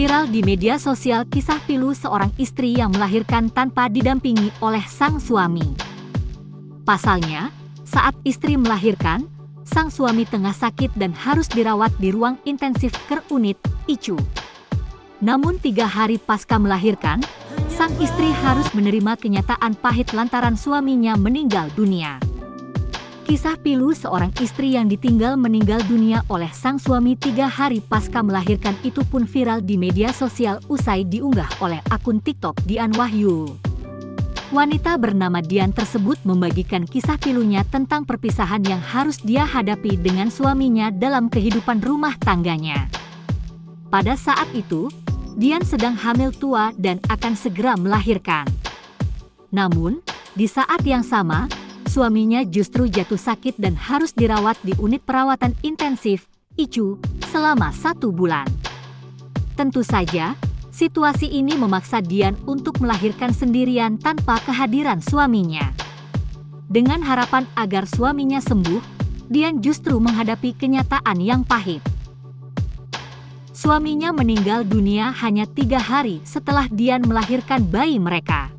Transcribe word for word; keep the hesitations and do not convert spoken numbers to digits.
Viral di media sosial kisah pilu seorang istri yang melahirkan tanpa didampingi oleh sang suami. Pasalnya, saat istri melahirkan, sang suami tengah sakit dan harus dirawat di ruang intensif care unit, I C U. Namun tiga hari pasca melahirkan, sang istri harus menerima kenyataan pahit lantaran suaminya meninggal dunia. Kisah pilu seorang istri yang ditinggal meninggal dunia oleh sang suami tiga hari pasca melahirkan itu pun viral di media sosial usai diunggah oleh akun TikTok Dian Wahyu. Wanita bernama Dian tersebut membagikan kisah pilunya tentang perpisahan yang harus dia hadapi dengan suaminya dalam kehidupan rumah tangganya. Pada saat itu, Dian sedang hamil tua dan akan segera melahirkan. Namun, di saat yang sama, suaminya justru jatuh sakit dan harus dirawat di unit perawatan intensif, I C U, selama satu bulan. Tentu saja, situasi ini memaksa Dian untuk melahirkan sendirian tanpa kehadiran suaminya. Dengan harapan agar suaminya sembuh, Dian justru menghadapi kenyataan yang pahit. Suaminya meninggal dunia hanya tiga hari setelah Dian melahirkan bayi mereka.